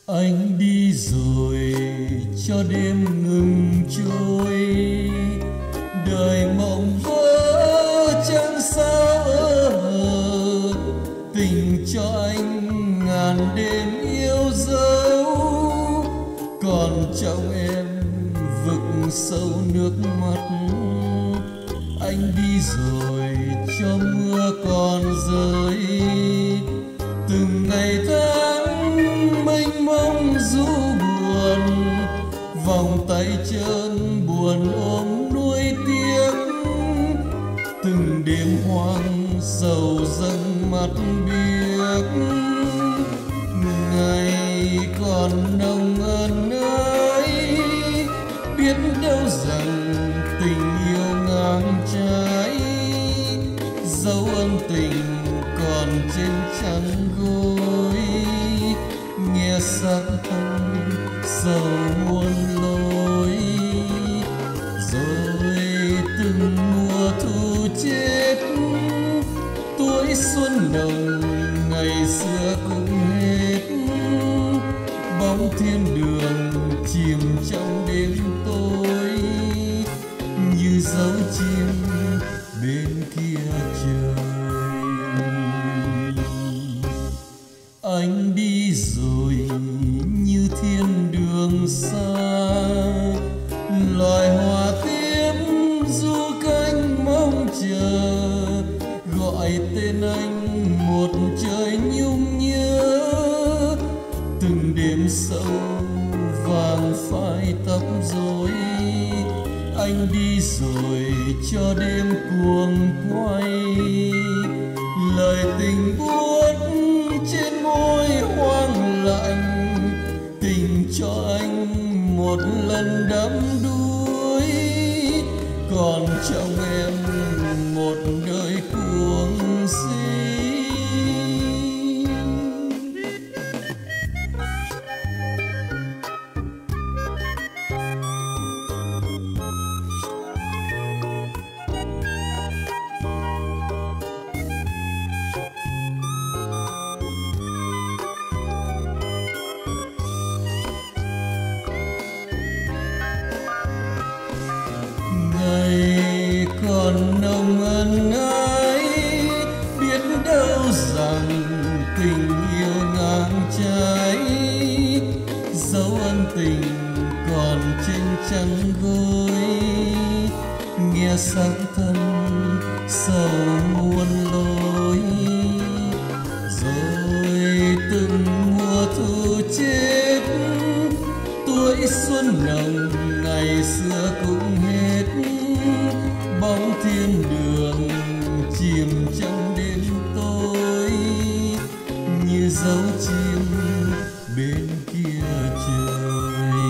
Anh đi rồi cho đêm ngừng trôi, đời mộng vỡ chẳng sao ở, tình cho anh ngàn đêm yêu dấu, còn trong em vực sâu nước mắt. Anh đi rồi cho mưa còn rơi, từng ngày tháng mênh mông du buồn, vòng tay chân buồn ôm nuối tiếc, từng đêm hoang sầu dâng mắt biếc. Ngày còn nồng ân ái, biết đâu rằng tình yêu ngang trái, dấu ân tình còn trên chăn gối, nghe sắc thân sầu muôn lối. Rồi từng mùa thu chết, tuổi xuân nồng ngày xưa cũng hết, bóng thiên đường chìm trong đêm tối, như dấu chim bên kia trời. Anh đi rồi như thiên đường xa, loài hoa tím du cánh mong chờ, gọi tên anh một trời nhung nhớ, từng đêm sâu vàng phai tóc rối. Anh đi rồi cho đêm cuồng quay, lời tình buốt trên môi hoang lạnh, tình cho anh một lần đắm đuối, còn trong em một đời cuồng si. Ngày còn nồng ân ái, biết đâu rằng tình yêu ngang trái, dấu ân tình còn trên chăn gối, nghe sắc thân sầu muôn lối. Rồi từng mùa thu chết, tuổi xuân nồng ngày xưa cũng hết, bóng thiên đường chìm trong đêm tối, như dấu chim bên kia trời.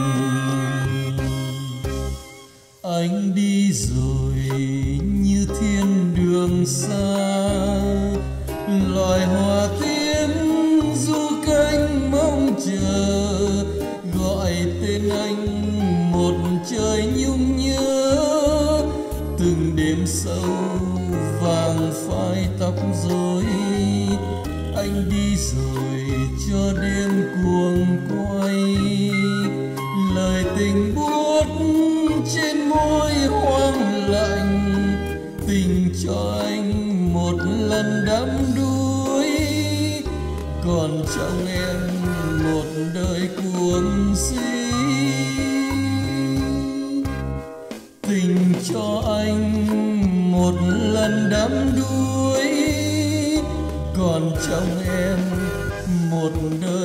Anh đi rồi như thiên đường xa, loài hoa tím du cánh mong chờ, gọi tên anh một trời nhung nhớ, từng đêm sâu vàng phai tóc rối. Anh đi rồi cho đêm cuồng quay, lời tình buốt trên môi hoang lạnh, tình cho anh một lần đắm đuối, còn trong em một đời cuồng si. Tình cho anh một lần đắm đuối, còn trong em một đời